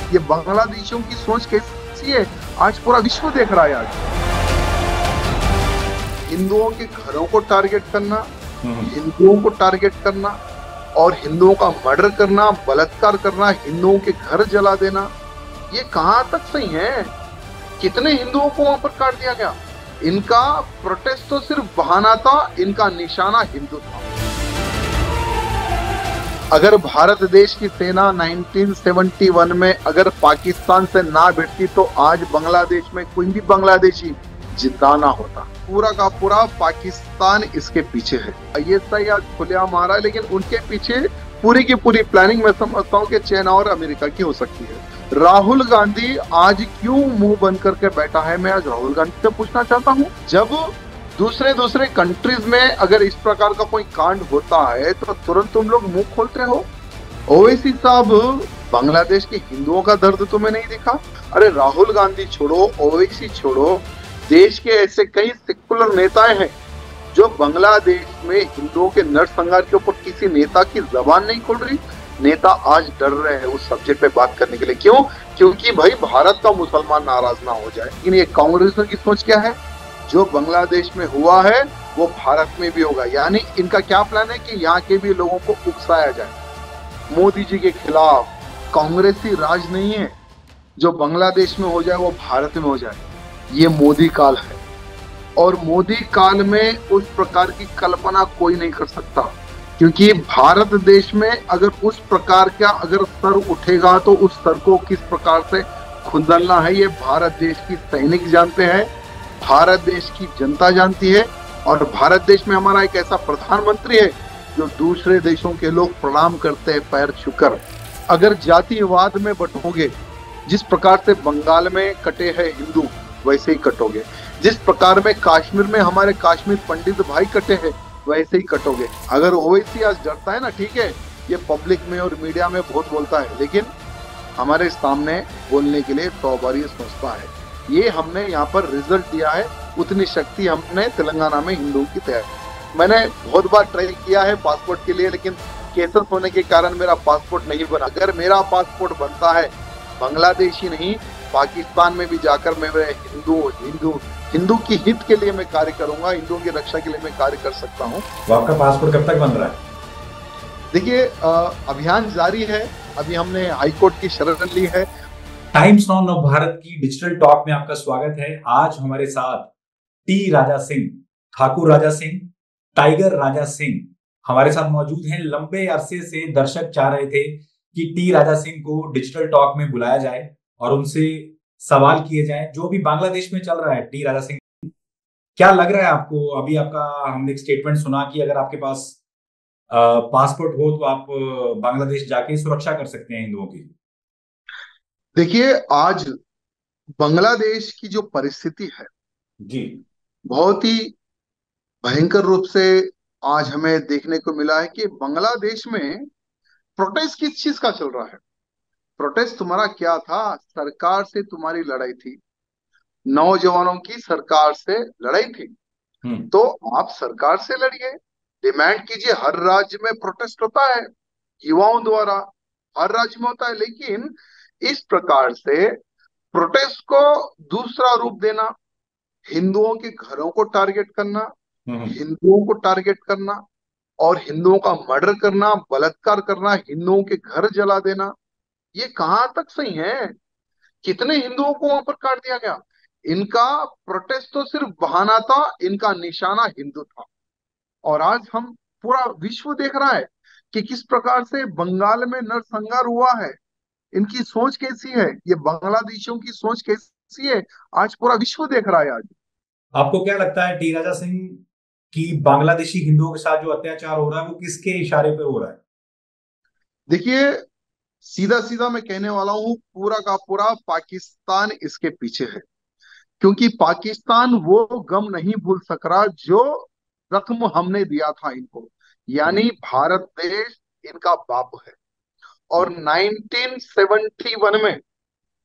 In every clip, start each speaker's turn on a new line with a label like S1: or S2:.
S1: ये बांग्लादेशियों की सोच कैसी है आज पूरा विश्व देख रहा है। आज हिंदुओं के घरों को टारगेट करना, हिंदुओं को टारगेट करना और हिंदुओं का मर्डर करना, बलात्कार करना, हिंदुओं के घर जला देना, ये कहां तक सही है? कितने हिंदुओं को वहां पर काट दिया गया? इनका प्रोटेस्ट तो सिर्फ बहाना था, इनका निशाना हिंदू था। अगर भारत देश की सेना 1971 में अगर पाकिस्तान से ना भिड़ती तो आज बांग्लादेश में कोई भी बांग्लादेशी जिंदा ना होता। पूरा का पूरा पाकिस्तान इसके पीछे है। आईएसआई आज खुलेआम आ रहा है, लेकिन उनके पीछे पूरी की पूरी प्लानिंग मैं समझता हूँ कि चाइना और अमेरिका की हो सकती है। राहुल गांधी आज क्यों मुंह बंद करके बैठा है, मैं आज राहुल गांधी से पूछना चाहता हूँ। जब दूसरे कंट्रीज में अगर इस प्रकार का कोई कांड होता है तो तुरंत तुम लोग मुंह खोलते हो। ओवैसी साहब, बांग्लादेश के हिंदुओं का दर्द तुम्हें नहीं दिखा? अरे राहुल गांधी छोड़ो, ओवैसी छोड़ो, देश के ऐसे कई सेकुलर नेताएं हैं जो बांग्लादेश में हिंदुओं के नरसंहार के ऊपर किसी नेता की जबान नहीं खुल रही। नेता आज डर रहे हैं उस सब्जेक्ट पे बात करने के लिए। क्यों? क्योंकि भाई भारत का मुसलमान नाराज ना हो जाए। लेकिन ये कांग्रेसियों की सोच क्या है? जो बांग्लादेश में हुआ है वो भारत में भी होगा। यानी इनका क्या प्लान है कि यहाँ के भी लोगों को उकसाया जाए। मोदी जी के खिलाफ कांग्रेसी राज नहीं है। जो बांग्लादेश में हो जाए वो भारत में हो जाए, ये मोदी काल है। और मोदी काल में उस प्रकार की कल्पना कोई नहीं कर सकता, क्योंकि भारत देश में अगर उस प्रकार का अगर स्तर उठेगा तो उस स्तर को किस प्रकार से खुंदलना है ये भारत देश की सैनिक जानते हैं, भारत देश की जनता जानती है। और भारत देश में हमारा एक ऐसा प्रधानमंत्री है जो दूसरे देशों के लोग प्रणाम करते हैं पैर छूकर। अगर जातिवाद में बंटोगे, जिस प्रकार से बंगाल में कटे हैं हिंदू वैसे ही कटोगे, जिस प्रकार में कश्मीर में हमारे कश्मीर पंडित भाई कटे हैं वैसे ही कटोगे। अगर ओवैसी आज डरता है ना, ठीक है, ये पब्लिक में और मीडिया में बहुत बोलता है, लेकिन हमारे सामने बोलने के लिए 100 बार ये सोचता है। ये हमने यहाँ पर रिजल्ट दिया है, उतनी शक्ति हमने तेलंगाना में हिंदुओं की तैयारी। मैंने बहुत बार ट्राई किया है पासपोर्ट के लिए, लेकिन केसेस होने के कारण मेरा पासपोर्ट नहीं बना। अगर मेरा पासपोर्ट बनता है, बांग्लादेशी नहीं, पाकिस्तान में भी जाकर मैं हिंदू की हित के लिए मैं कार्य करूंगा, हिंदुओं की रक्षा के लिए मैं कार्य कर सकता हूँ।
S2: तो आपका पासपोर्ट कब तक बन रहा है?
S1: देखिए, अभियान जारी है। अभी हमने हाईकोर्ट की शरण ली है।
S2: टाइम्स नाउ नव भारत की डिजिटल टॉक में आपका स्वागत है। आज हमारे साथ टी राजा सिंह, ठाकुर राजा सिंह, टाइगर राजा सिंह हमारे साथ मौजूद हैं। लंबे अरसे से दर्शक चाह रहे थे कि टी राजा सिंह को डिजिटल टॉक में बुलाया जाए और उनसे सवाल किए जाए जो भी बांग्लादेश में चल रहा है। टी राजा सिंह, क्या लग रहा है आपको? अभी आपका हमने एक स्टेटमेंट सुना कि अगर आपके पास पासपोर्ट हो तो आप बांग्लादेश जाके सुरक्षा कर सकते हैं हिंदुओं की।
S1: देखिए, आज बांग्लादेश की जो परिस्थिति है
S2: जी,
S1: बहुत ही भयंकर रूप से आज हमें देखने को मिला है कि बांग्लादेश में प्रोटेस्ट किस चीज का चल रहा है। प्रोटेस्ट तुम्हारा क्या था? सरकार से तुम्हारी लड़ाई थी, नौजवानों की सरकार से लड़ाई थी। तो आप सरकार से लड़िए, डिमांड कीजिए। हर राज्य में प्रोटेस्ट होता है युवाओं द्वारा, हर राज्य में होता है। लेकिन इस प्रकार से प्रोटेस्ट को दूसरा रूप देना, हिंदुओं के घरों को टारगेट करना, हिंदुओं को टारगेट करना और हिंदुओं का मर्डर करना, बलात्कार करना, हिंदुओं के घर जला देना, ये कहां तक सही है? कितने हिंदुओं को वहां पर काट दिया गया? इनका प्रोटेस्ट तो सिर्फ बहाना था, इनका निशाना हिंदू था। और आज हम पूरा विश्व देख रहा है कि किस प्रकार से बंगाल में नरसंहार हुआ है। इनकी सोच कैसी है? ये बांग्लादेशियों की सोच कैसी है? आज पूरा विश्व देख रहा है। आज
S2: आपको क्या लगता है टी राजा सिंह की बांग्लादेशी हिंदुओं के साथ जो अत्याचार हो रहा है वो किसके इशारे पर हो रहा है?
S1: देखिए, सीधा सीधा मैं कहने वाला हूं, पूरा का पूरा पाकिस्तान इसके पीछे है। क्योंकि पाकिस्तान वो गम नहीं भूल सक रहा जो जख्म हमने दिया था इनको। यानी भारत देश इनका बाप है। और 1971 में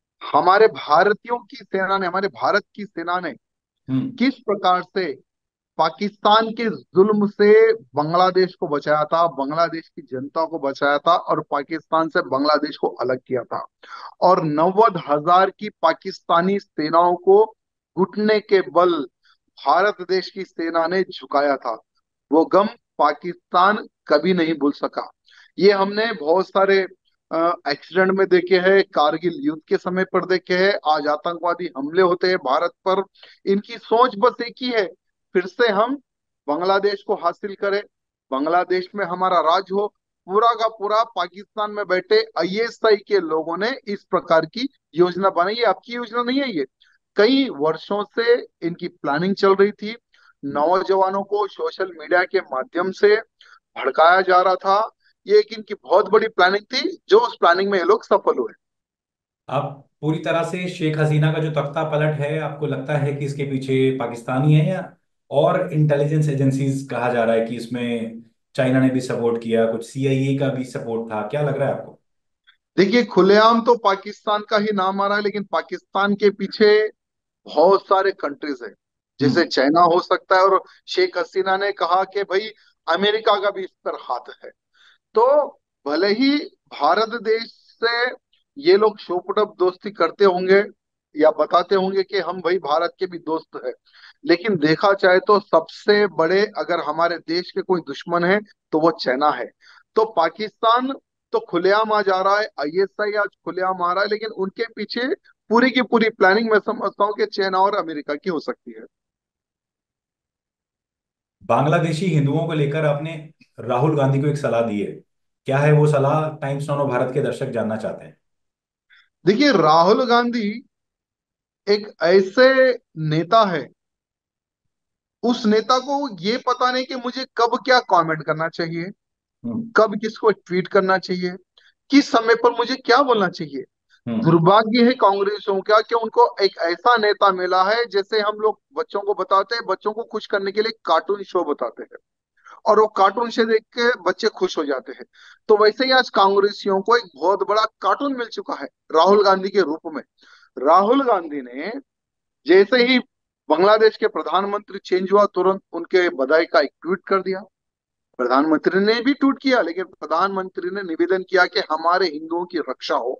S1: हमारे भारतीयों की सेना ने, हमारे भारत की सेना ने
S2: हम्म
S1: किस प्रकार से पाकिस्तान के जुल्म से बांग्लादेश को बचाया था, बांग्लादेश की जनता को बचाया था और पाकिस्तान से बांग्लादेश को अलग किया था। और 90,000 की पाकिस्तानी सेनाओं को घुटने के बल भारत देश की सेना ने झुकाया था। वो गम पाकिस्तान कभी नहीं भूल सका। ये हमने बहुत सारे एक्सीडेंट में देखे हैं, कारगिल युद्ध के समय पर देखे हैं, आज आतंकवादी हमले होते हैं भारत पर। इनकी सोच बस एक ही है, फिर से हम बांग्लादेश को हासिल करें, बांग्लादेश में हमारा राज हो। पूरा का पूरा पाकिस्तान में बैठे आईएसआई के लोगों ने इस प्रकार की योजना बनाई है। आपकी योजना नहीं है ये, कई वर्षों से इनकी प्लानिंग चल रही थी। नौजवानों को सोशल मीडिया के माध्यम से भड़काया जा रहा था। ये एक इनकी बहुत बड़ी प्लानिंग थी, जो उस प्लानिंग में ये लोग सफल हुए।
S2: आप पूरी तरह से शेख हसीना का जो तख्ता पलट है, आपको लगता है कि इसके पीछे पाकिस्तानी है, या और इंटेलिजेंस एजेंसीज कहा जा रहा है कि इसमें चाइना ने भी सपोर्ट किया, कुछ सीआईए का भी सपोर्ट था, क्या लग रहा है आपको?
S1: देखिए, खुलेआम तो पाकिस्तान का ही नाम आ रहा है, लेकिन पाकिस्तान के पीछे बहुत सारे कंट्रीज है। जैसे
S2: हम्म।
S1: चाइना हो सकता है, और शेख हसीना ने कहा कि भाई अमेरिका का भी इस पर हाथ है। तो भले ही भारत देश से ये लोग शोपुटअप दोस्ती करते होंगे या बताते होंगे कि हम भाई भारत के भी दोस्त हैं, लेकिन देखा जाए तो सबसे बड़े अगर हमारे देश के कोई दुश्मन है तो वो चाइना है। तो पाकिस्तान तो खुलेआम आ जा रहा है, आईएसआई आज खुलेआम आ रहा है, लेकिन उनके पीछे पूरी की पूरी प्लानिंग मैं समझता हूँ कि चाइना और अमेरिका की हो सकती है।
S2: बांग्लादेशी हिंदुओं को लेकर आपने राहुल गांधी को एक सलाह दी है, क्या है वो सलाह? टाइम्स नाउ भारत के दर्शक जानना चाहते हैं।
S1: देखिए, राहुल गांधी एक ऐसे नेता है, उस नेता को ये पता नहीं कि मुझे कब क्या कमेंट करना चाहिए,
S2: हम्म।
S1: कब किसको ट्वीट करना चाहिए, किस समय पर मुझे क्या बोलना चाहिए।
S2: हम्म।
S1: दुर्भाग्य है कांग्रेसियों का कि उनको एक ऐसा नेता मिला है, जैसे हम लोग बच्चों को बताते हैं, बच्चों को खुश करने के लिए कार्टून शो बताते हैं और वो कार्टून शो देख के बच्चे खुश हो जाते हैं। तो वैसे ही आज कांग्रेसियों को एक बहुत बड़ा कार्टून मिल चुका है राहुल गांधी के रूप में। राहुल गांधी ने जैसे ही बांग्लादेश के प्रधानमंत्री चेंज हुआ, तुरंत उनके बधाई का एक ट्वीट कर दिया। प्रधानमंत्री ने भी ट्वीट किया, लेकिन प्रधानमंत्री ने निवेदन किया कि हमारे हिंदुओं की रक्षा हो।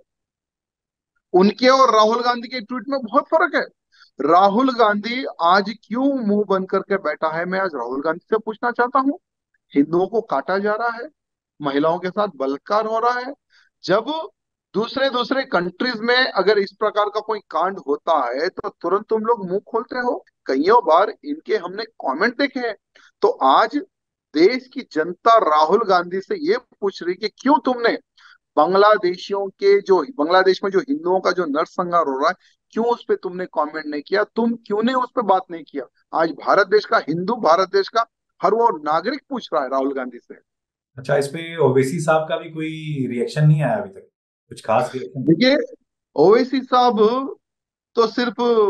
S1: उनके और राहुल गांधी के ट्वीट में बहुत फर्क है। राहुल गांधी आज क्यों मुंह बंद करके बैठा है, मैं आज राहुल गांधी से पूछना चाहता हूँ। हिंदुओं को काटा जा रहा है, महिलाओं के साथ बलात्कार हो रहा है। जब दूसरे दूसरे कंट्रीज में अगर इस प्रकार का कोई कांड होता है तो तुरंत तुम लोग मुंह खोलते हो। कईयों बार इनके हमने कमेंट देखे हैं। तो आज देश की जनता राहुल गांधी से ये पूछ रही कि क्यों तुमने बांग्लादेशियों के जो बांग्लादेश में जो हिंदुओं का जो नरसंहार हो रहा है, क्यों उस पर तुमने कमेंट नहीं किया, तुम क्यों ने उस पर बात नहीं किया। आज भारत देश का हिंदू, भारत देश का हर वो नागरिक पूछ रहा है राहुल गांधी से।
S2: अच्छा, इस पे ओवैसी साहब का भी कोई रिएक्शन नहीं आया अभी तक, कुछ खास रिएक्शन?
S1: देखिए, ओवैसी साहब तो सिर्फ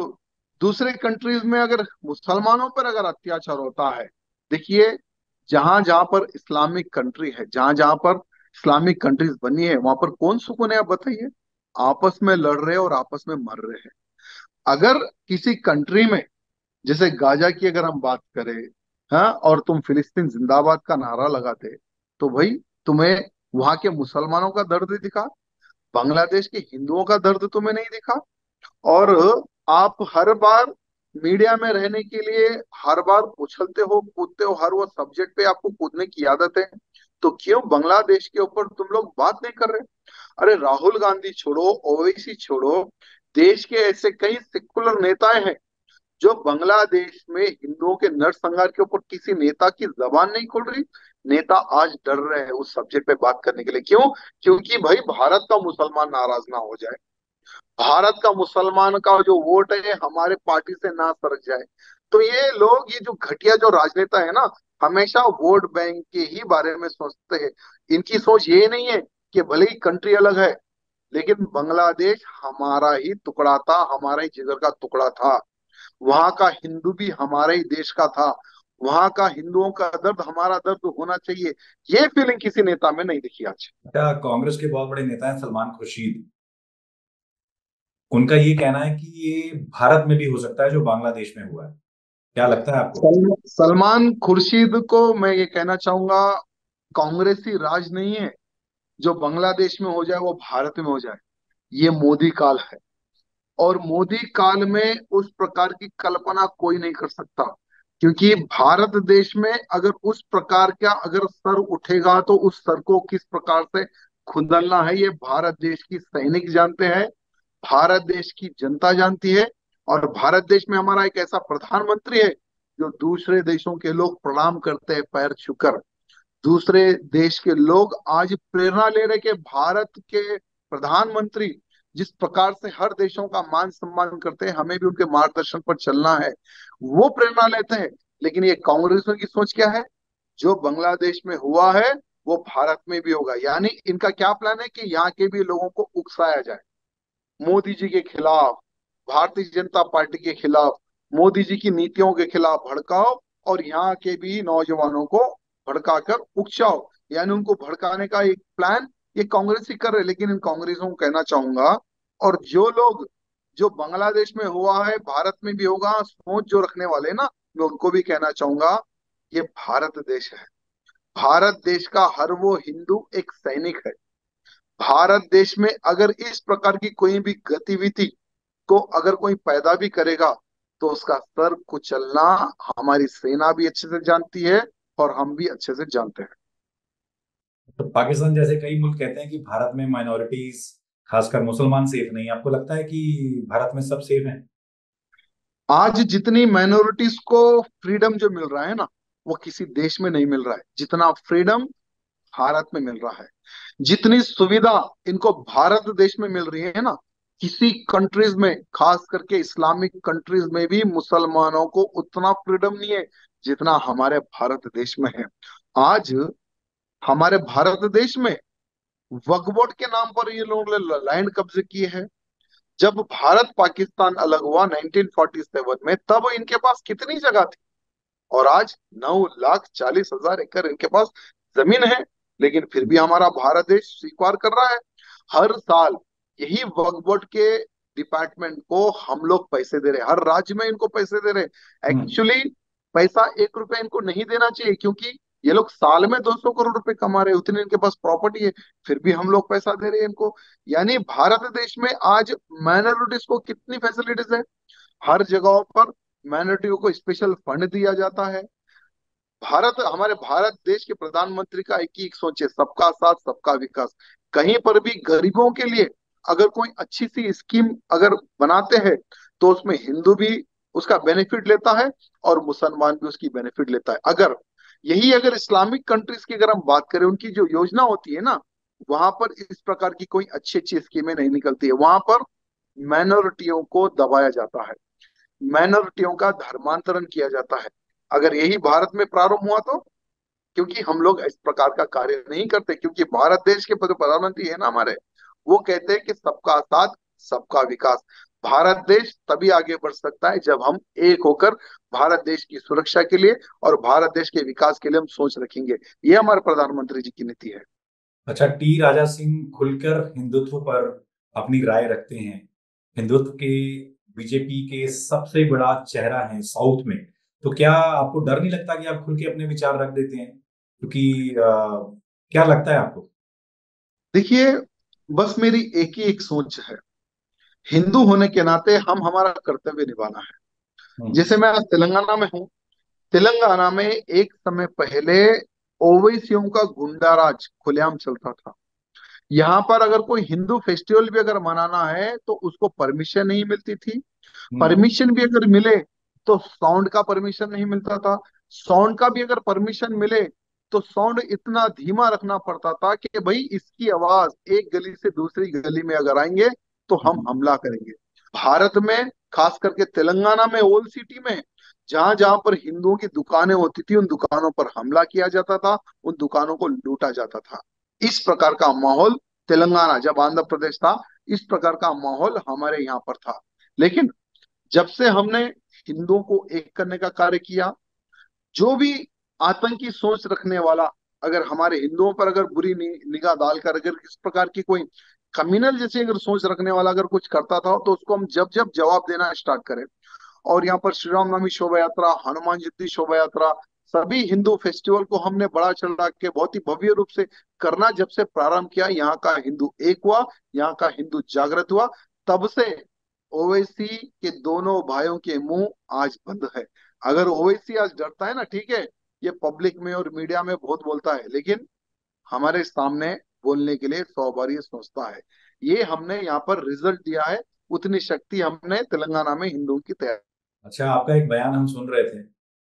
S1: दूसरे कंट्रीज में अगर मुसलमानों पर अगर अत्याचार होता है, देखिए, जहां जहां पर इस्लामिक कंट्री है, जहां जहां पर इस्लामिक कंट्रीज बनी है, वहां पर कौन सुकून है आप बताइए। आपस में लड़ रहे हैं और आपस में मर रहे हैं। अगर किसी कंट्री में, जैसे गाजा की अगर हम बात करें, हाँ, और तुम फिलिस्तीन जिंदाबाद का नारा लगाते, तो भाई तुम्हें वहां के मुसलमानों का दर्द दिखा, बांग्लादेश के हिंदुओं का दर्द तुम्हें नहीं दिखा। और आप हर बार मीडिया में रहने के लिए हर बार उछलते हो, कूदते हो, हर वो सब्जेक्ट पे आपको कूदने की आदत है। तो क्यों बांग्लादेश के ऊपर तुम लोग बात नहीं कर रहे? अरे राहुल गांधी छोड़ो, ओवैसी छोड़ो, देश के ऐसे कई सेकुलर नेताएं हैं जो बांग्लादेश में हिंदुओं के नरसंहार के ऊपर किसी नेता की जबान नहीं खुल रही। नेता आज डर रहे हैं उस सब्जेक्ट पे बात करने के लिए। क्यों? क्योंकि भाई भारत का मुसलमान नाराज ना हो जाए, भारत का मुसलमान का जो वोट है हमारे पार्टी से ना सरक जाए। तो ये लोग, ये जो घटिया जो राजनेता है ना, हमेशा वोट बैंक के ही बारे में सोचते हैं। इनकी सोच ये नहीं है कि भले ही कंट्री अलग है, लेकिन बांग्लादेश हमारा ही टुकड़ा था, हमारा ही जिगर का टुकड़ा था। वहां का हिंदू भी हमारे ही देश का था। वहां का हिंदुओं का दर्द हमारा दर्द होना चाहिए। ये फीलिंग किसी नेता में नहीं दिखी आज।
S2: अच्छा, कांग्रेस के बहुत बड़े नेता हैं सलमान खुर्शीद, उनका ये कहना है कि ये भारत में भी हो सकता है जो बांग्लादेश में हुआ है, क्या लगता है आपको?
S1: सलमान खुर्शीद को मैं ये कहना चाहूंगा, कांग्रेसी राज नहीं है जो बांग्लादेश में हो जाए वो भारत में हो जाए। ये मोदी काल है, और मोदी काल में उस प्रकार की कल्पना कोई नहीं कर सकता। क्योंकि भारत देश में अगर उस प्रकार का अगर सर उठेगा तो उस सर को किस प्रकार से खुंदलना है, ये भारत देश की सैनिक जानते हैं, भारत देश की जनता जानती है। और भारत देश में हमारा एक ऐसा प्रधानमंत्री है जो दूसरे देशों के लोग प्रणाम करते हैं पैर छूकर। दूसरे देश के लोग आज प्रेरणा ले रहे कि भारत के प्रधानमंत्री जिस प्रकार से हर देशों का मान सम्मान करते हैं, हमें भी उनके मार्गदर्शन पर चलना है, वो प्रेरणा लेते हैं। लेकिन ये कांग्रेसियों की सोच क्या है? जो बांग्लादेश में हुआ है वो भारत में भी होगा। यानी इनका क्या प्लान है कि यहाँ के भी लोगों को उकसाया जाए, मोदी जी के खिलाफ, भारतीय जनता पार्टी के खिलाफ, मोदी जी की नीतियों के खिलाफ भड़काओ, और यहाँ के भी नौजवानों को भड़काकर उकसाओ। यानी उनको भड़काने का एक प्लान ये कांग्रेस ही कर रहे। लेकिन इन कांग्रेसों को कहना चाहूंगा, और जो लोग जो बांग्लादेश में हुआ है भारत में भी होगा सोच जो रखने वाले ना, मैं उनको भी कहना चाहूंगा, ये भारत देश है। भारत देश का हर वो हिंदू एक सैनिक है। भारत देश में अगर इस प्रकार की कोई भी गतिविधि को अगर कोई पैदा भी करेगा तो उसका सर कुचलना हमारी सेना भी अच्छे से जानती है, और हम भी अच्छे से जानते हैं।
S2: तो पाकिस्तान जैसे कई मुल्क कहते हैं कि भारत में माइनॉरिटीज, खासकर मुसलमान सेफ नहीं है। आपको लगता है कि भारत में सब सेफ हैं?
S1: आज जितनी माइनॉरिटीज को फ्रीडम जो मिल रहा है ना, वो किसी देश में नहीं मिल रहा है जितना फ्रीडम भारत में मिल रहा है। जितनी सुविधा इनको भारत देश में मिल रही है ना, किसी कंट्रीज में, खास करके इस्लामिक कंट्रीज में भी मुसलमानों को उतना फ्रीडम नहीं है जितना हमारे भारत देश में है। आज हमारे भारत देश में वक्फ बोर्ड के नाम पर ये लोगों ने लैंड कब्जे किए हैं। जब भारत पाकिस्तान अलग हुआ 1947 में, तब इनके पास कितनी जगह थी? और आज 9,40,000 एकड़ इनके पास जमीन है। लेकिन फिर भी हमारा भारत देश स्वीकार कर रहा है। हर साल यही वक्फ बोर्ड के डिपार्टमेंट को हम लोग पैसे दे रहे हैं, हर राज्य में इनको पैसे दे रहे हैं।
S2: हम्म।
S1: एक्चुअली पैसा 1 रुपया इनको नहीं देना चाहिए, क्योंकि ये लोग साल में 200 करोड़ रुपए कमा रहे हैं, उतनी इनके पास प्रॉपर्टी है, फिर भी हम लोग पैसा दे रहे हैं इनको। यानी भारत देश में आज माइनॉरिटीज को कितनी फैसिलिटीज है, हर जगहों पर माइनॉरिटियों को स्पेशल फंड दिया जाता है। हमारे भारत देश के प्रधानमंत्री का एक ही एक सोच है, सबका साथ सबका विकास। कहीं पर भी गरीबों के लिए अगर कोई अच्छी सी स्कीम अगर बनाते हैं तो उसमें हिंदू भी उसका बेनिफिट लेता है और मुसलमान भी उसकी बेनिफिट लेता है। अगर इस्लामिक कंट्रीज की अगर हम बात करें, उनकी जो योजना होती है ना, वहां पर इस प्रकार की कोई अच्छी अच्छी स्कीमें नहीं निकलती है। वहां पर माइनॉरिटियों को दबाया जाता है, माइनॉरिटियों का धर्मांतरण किया जाता है। अगर यही भारत में प्रारंभ हुआ तो, क्योंकि हम लोग इस प्रकार का कार्य नहीं करते, क्योंकि भारत देश के जो प्रधानमंत्री है ना हमारे, वो कहते हैं कि सबका साथ सबका विकास। भारत देश तभी आगे बढ़ सकता है जब हम एक होकर भारत देश की सुरक्षा के लिए और भारत देश के विकास के लिए हम सोच रखेंगे। ये हमारे प्रधानमंत्री जी की नीति है।
S2: अच्छा, टी राजा सिंह खुलकर हिंदुत्व पर अपनी राय रखते हैं। हिंदुत्व के बीजेपी के सबसे बड़ा चेहरा है साउथ में। तो क्या आपको डर नहीं लगता कि आप खुल के अपने विचार रख देते हैं? क्योंकि क्या लगता है आपको?
S1: देखिए, बस मेरी एक ही एक सोच है, हिंदू होने के नाते हम हमारा कर्तव्य निभाना है।
S2: हम्म।
S1: जैसे मैं आज तेलंगाना में हूँ, तेलंगाना में एक समय पहले ओवैसियों का गुंडा राज खुलेआम चलता था। यहाँ पर अगर कोई हिंदू फेस्टिवल भी अगर मनाना है तो उसको परमिशन नहीं मिलती थी।
S2: हम्म।
S1: परमिशन भी अगर मिले तो साउंड का परमिशन नहीं मिलता था। साउंड का भी अगर परमिशन मिले तो साउंड इतना धीमा रखना पड़ता था कि भाई इसकी आवाज एक गली से दूसरी गली में अगर आएंगे तो हम
S2: हम्म।
S1: हमला करेंगे। भारत में खास करके तेलंगाना में ओल्ड सिटी में जहां जहां पर हिंदुओं की दुकानें होती थी, उन दुकानों पर हमला किया जाता था, उन दुकानों को लूटा जाता था। इस प्रकार का माहौल तेलंगाना, जब आंध्र प्रदेश था, इस प्रकार का माहौल हमारे यहाँ पर था। लेकिन जब से हमने हिंदुओं को एक करने का कार्य किया, जो भी आतंकी सोच रखने वाला अगर हमारे हिंदुओं पर अगर बुरी निगाह डालकर अगर इस प्रकार की कोई कम्युनल जैसे अगर सोच रखने वाला अगर कुछ करता था तो उसको हम जब जब जवाब देना स्टार्ट करें। और यहाँ पर श्री राम नवमी शोभा यात्रा, हनुमान जयंती शोभा यात्रा, सभी हिंदू फेस्टिवल को हमने बड़ा चढ़ा के बहुत ही भव्य रूप से करना जब से प्रारंभ किया, यहाँ का हिंदू एक हुआ, यहाँ का हिंदू जागृत हुआ, तब से ओवैसी के दोनों भाइयों के मुंह आज बंद है। अगर ओवैसी आज डरता है ना, ठीक है, ये पब्लिक में और मीडिया में बहुत बोलता है, लेकिन हमारे सामने बोलने के लिए 100 बार ये सोचता है। ये हमने यहाँ पर रिजल्ट दिया है, उतनी शक्ति हमने तेलंगाना में हिंदुओं की तैयार।
S2: अच्छा, आपका एक बयान हम सुन रहे थे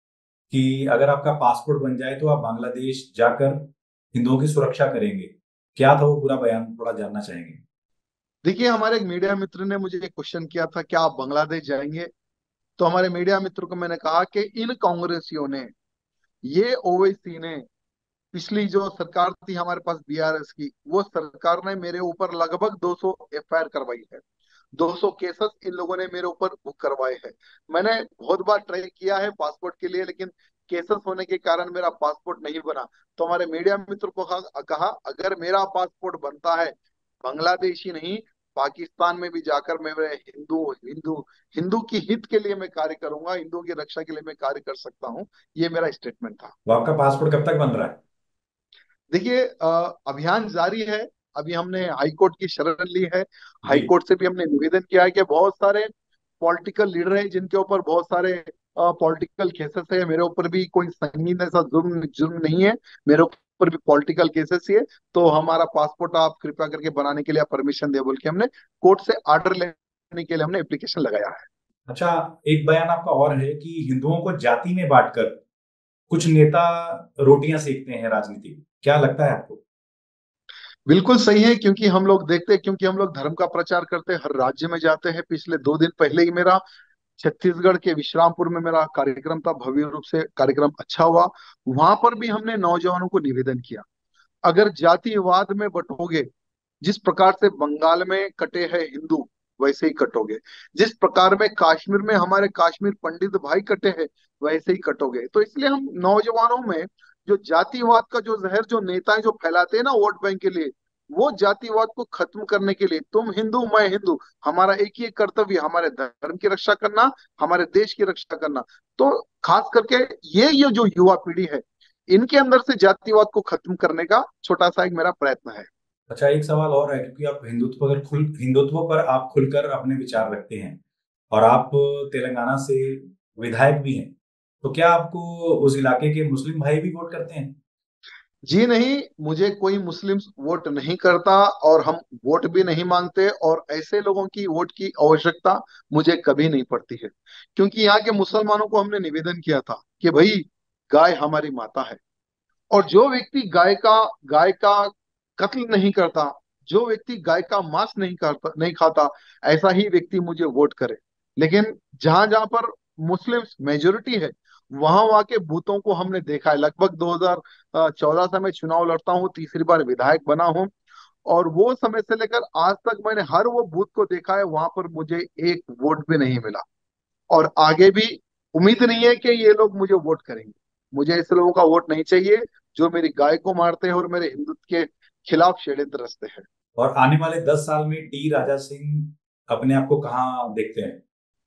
S2: कि अगर आपका पासपोर्ट बन जाए तो आप बांग्लादेश जाकर हिंदुओं की सुरक्षा करेंगे। क्या था वो पूरा बयान, थोड़ा जानना चाहेंगे।
S1: देखिए, हमारे एक मीडिया मित्र ने मुझे एक क्वेश्चन किया था, क्या आप बांग्लादेश जाएंगे? तो हमारे मीडिया मित्र को मैंने कहा कि इन कांग्रेसियों ने, ये ओवैसी ने, पिछली जो सरकार थी हमारे पास बीआरएस की, वो सरकार ने मेरे ऊपर लगभग 200 एफआईआर करवाई है। 200 केसेस इन लोगों ने मेरे ऊपर बुक करवाए हैं। मैंने बहुत बार ट्राई किया है पासपोर्ट के लिए, लेकिन केसेस होने के कारण मेरा पासपोर्ट नहीं बना। तो हमारे मीडिया मित्र को कहा अगर मेरा पासपोर्ट बनता है, बांग्लादेशी नहीं, पाकिस्तान में भी जाकर मैं हिंदू हिंदू हिंदू की हित के लिए मैं कार्य करूंगा, हिंदुओं की रक्षा के लिए मैं कार्य कर सकता हूँ। ये मेरा स्टेटमेंट था।
S2: तो आपका पासपोर्ट कब तक बन रहा है?
S1: देखिए, अभियान जारी है। अभी हमने हाई कोर्ट की शरण ली है। हाई
S2: जी।
S1: कोर्ट से भी हमने निवेदन किया है कि बहुत सारे पॉलिटिकल लीडर हैं जिनके ऊपर बहुत सारे पॉलिटिकल केसेस है। मेरे ऊपर भी कोई संगीन ऐसा जुर्म जुर्म नहीं है, मेरे ऊपर भी पॉलिटिकल केसेस ही है। तो हमारा पासपोर्ट आप कृपया करके बनाने के लिए परमिशन दे बोल के हमने कोर्ट से ऑर्डर लेने के लिए हमने एप्लीकेशन लगाया है।
S2: अच्छा, एक बयान आपका और है कि हिंदुओं को जाति में बांटकर कुछ नेता रोटियां सेकते हैं राजनीति में। क्या लगता है आपको?
S1: बिल्कुल सही है, क्योंकि हम लोग देखते हैं, क्योंकि हम लोग धर्म का प्रचार करते हैं, हर राज्य में जाते हैं। पिछले 2 दिन पहले ही मेरा छत्तीसगढ़ के विश्रामपुर में मेरा कार्यक्रम था, भव्य रूप से कार्यक्रम अच्छा हुआ। वहां पर भी हमने नौजवानों को निवेदन किया, अगर जातिवाद में बंटोगे, जिस प्रकार से बंगाल में कटे हैं हिंदू, वैसे ही कटोगे। जिस प्रकार में कश्मीर में हमारे कश्मीर पंडित भाई कटे हैं, वैसे ही कटोगे। तो इसलिए हम नौजवानों में जो जातिवाद का जो जहर जो नेताएं जो फैलाते हैं ना वोट बैंक के लिए, वो जातिवाद को खत्म करने के लिए, तुम हिंदू मैं हिंदू, हमारा एक ही कर्तव्य, हमारे धर्म की रक्षा करना, हमारे देश की रक्षा करना। तो खास करके ये जो युवा पीढ़ी है, इनके अंदर से जातिवाद को खत्म करने का छोटा सा एक मेरा प्रयत्न है।
S2: अच्छा, एक सवाल और है, क्योंकि आप हिंदुत्व पर आप खुलकर अपने विचार रखते हैं और आप तेलंगाना से विधायक भी हैं, तो क्या आपको उस इलाके के मुस्लिम भाई भी वोट करते हैं?
S1: जी नहीं, मुझे कोई मुस्लिम वोट नहीं करता, और हम वोट भी नहीं मांगते, और ऐसे लोगों की वोट की आवश्यकता मुझे कभी नहीं पड़ती है। क्योंकि यहाँ के मुसलमानों को हमने निवेदन किया था कि भाई, गाय हमारी माता है, और जो व्यक्ति गाय का कत्ल नहीं करता, जो व्यक्ति गाय का मांस नहीं खाता, ऐसा ही व्यक्ति मुझे वोट करे। लेकिन जहां जहां पर मुस्लिम मेजोरिटी है, वहां वहां के बूथों को हमने देखा है। लगभग 2014 से मैं चुनाव लड़ता हूँ, तीसरी बार विधायक बना हूँ, और वो समय से लेकर आज तक मैंने हर वो बूथ को देखा है, वहां पर मुझे एक वोट भी नहीं मिला। और आगे भी उम्मीद नहीं है कि ये लोग मुझे वोट करेंगे। मुझे ऐसे लोगों का वोट नहीं चाहिए जो मेरी गाय को मारते हैं और मेरे हिंदुत्व के खिलाफ षड्यंत्र रचते हैं।
S2: और आने वाले 10 साल में टी राजा सिंह अपने आप को कहाँ देखते हैं?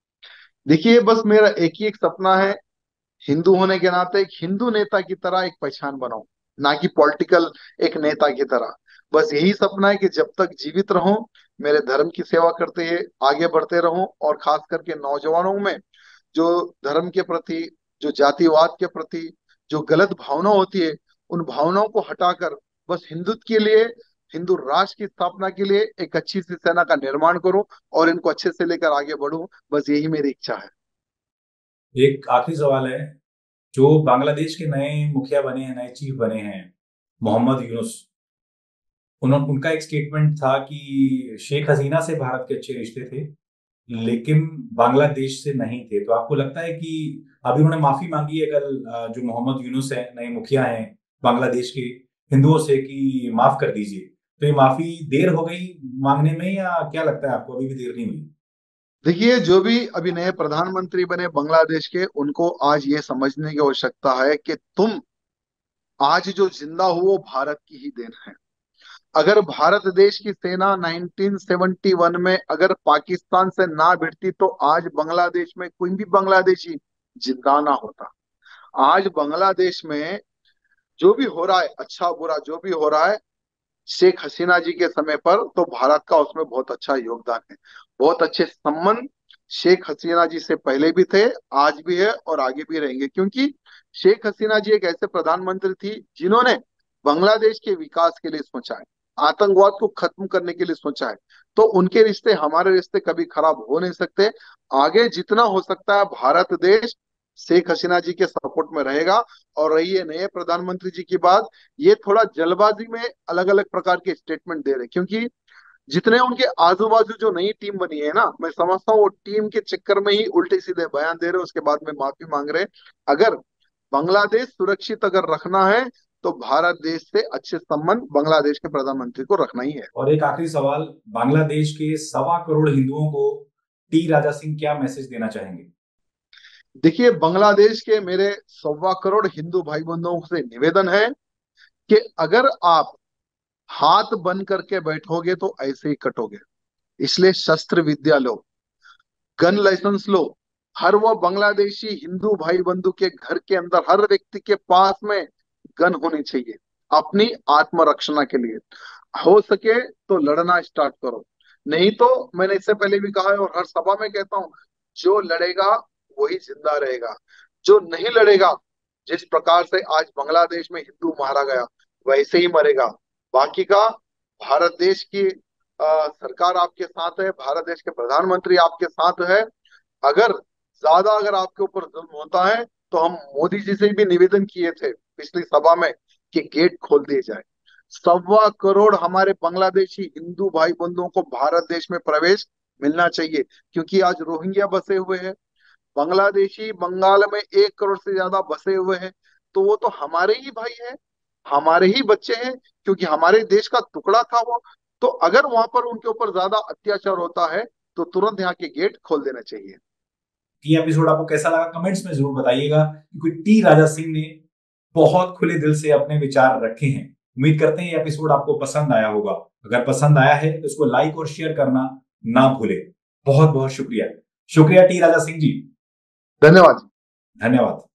S1: देखिए, बस मेरा एक ही एक सपना है, हिंदू होने के नाते एक हिंदू नेता की तरह एक पहचान बनाऊं, ना कि पॉलिटिकल एक नेता की तरह। बस यही सपना है कि जब तक जीवित रहूं, मेरे धर्म की सेवा करते हुए आगे बढ़ते रहूं, और खास करके नौजवानों में जो धर्म के प्रति, जो जातिवाद के प्रति जो गलत भावना होती है, उन भावनाओं को हटाकर बस हिंदुत्व के लिए, हिंदू राष्ट्र की स्थापना के लिए एक अच्छी सी सेना का निर्माण करूं, और इनको अच्छे से लेकर आगे बढ़ूं। बस यही मेरी इच्छा है।
S2: एक आखिरी सवाल है। जो बांग्लादेश के नए मुखिया बने हैं, नए चीफ बने हैं, मोहम्मद यूनुस, उनका एक स्टेटमेंट था कि शेख हसीना से भारत के अच्छे रिश्ते थे, लेकिन बांग्लादेश से नहीं थे। तो आपको लगता है कि अभी उन्होंने माफी मांगी है कल, जो मोहम्मद यूनुस है, नए मुखिया हैं बांग्लादेश के, हिंदुओं से, कि माफ कर दीजिए, तो ये माफी देर हो गई मांगने में, या क्या लगता है आपको अभी भी देर नहीं हुई?
S1: देखिए, जो भी अभी नए प्रधानमंत्री बने बांग्लादेश के, उनको आज ये समझने की आवश्यकता है कि तुम आज जो जिंदा हो वो भारत की ही देन है। अगर भारत देश की सेना 1971 में अगर पाकिस्तान से ना भिड़ती तो आज बांग्लादेश में कोई भी बांग्लादेशी जिंदा ना होता। आज बांग्लादेश में जो भी हो रहा है, अच्छा बुरा जो भी हो रहा है, शेख हसीना जी के समय पर तो भारत का उसमें बहुत अच्छा योगदान है। बहुत अच्छे संबंध शेख हसीना जी से पहले भी थे, आज भी है और आगे भी रहेंगे, क्योंकि शेख हसीना जी एक ऐसे प्रधानमंत्री थी जिन्होंने बांग्लादेश के विकास के लिए सोचा है, आतंकवाद को खत्म करने के लिए सोचा है। तो उनके रिश्ते हमारे रिश्ते कभी खराब हो नहीं सकते। आगे जितना हो सकता है भारत देश शेख हसीना जी के सपोर्ट में रहेगा। और रही है नए प्रधानमंत्री जी की बात, ये थोड़ा जल्दबाजी में अलग अलग प्रकार के स्टेटमेंट दे रहे हैं, क्योंकि जितने उनके आजू बाजू जो नई टीम बनी है ना, मैं समझता हूँ वो टीम के चक्कर में ही उल्टे सीधे बयान दे रहे, उसके बाद में माफी मांग रहे। अगर बांग्लादेश सुरक्षित अगर रखना है तो भारत देश से अच्छे संबंध बांग्लादेश के प्रधानमंत्री को रखना ही है।
S2: और एक आखिरी सवाल, बांग्लादेश के 1.25 करोड़ हिंदुओं को टी राजा सिंह क्या मैसेज देना चाहेंगे?
S1: देखिए, बांग्लादेश के मेरे 1.25 करोड़ हिंदू भाई बंधुओं से निवेदन है कि अगर आप हाथ बंद करके बैठोगे तो ऐसे ही कटोगे। इसलिए शस्त्र विद्या लो, गन लाइसेंस लो। हर वो बांग्लादेशी हिंदू भाई बंधु के घर के अंदर हर व्यक्ति के पास में गन होनी चाहिए अपनी आत्मरक्षा के लिए। हो सके तो लड़ना स्टार्ट करो, नहीं तो मैंने इससे पहले भी कहा है और हर सभा में कहता हूं, जो लड़ेगा वही जिंदा रहेगा, जो नहीं लड़ेगा, जिस प्रकार से आज बांग्लादेश में हिंदू मारा गया वैसे ही मरेगा। बाकी का भारत देश की सरकार आपके साथ है, भारत देश के प्रधानमंत्री आपके साथ है। अगर ज्यादा अगर आपके ऊपर जुल्म होता है तो हम मोदी जी से भी निवेदन किए थे पिछली सभा में कि गेट खोल दिए जाए। 1.25 करोड़ हमारे बांग्लादेशी हिंदू भाई बंधुओं को भारत देश में प्रवेश मिलना चाहिए, क्योंकि आज रोहिंग्या बसे हुए हैं, बांग्लादेशी बंगाल में 1 करोड़ से ज्यादा बसे हुए हैं। तो वो तो हमारे ही भाई हैं, हमारे ही बच्चे हैं, क्योंकि हमारे देश का टुकड़ा था वो। तो अगर वहां पर उनके ऊपर ज्यादा अत्याचार होता है तो तुरंत यहाँ के गेट खोल देना चाहिए।
S2: ये एपिसोड आपको कैसा लगा कमेंट्स में जरूर बताइएगा, क्योंकि टी राजा सिंह ने बहुत खुले दिल से अपने विचार रखे हैं। उम्मीद करते हैं ये एपिसोड आपको पसंद आया होगा। अगर पसंद आया है तो इसको लाइक और शेयर करना ना भूले। बहुत बहुत शुक्रिया। शुक्रिया टी राजा सिंह जी।
S1: धन्यवाद।
S2: धन्यवाद।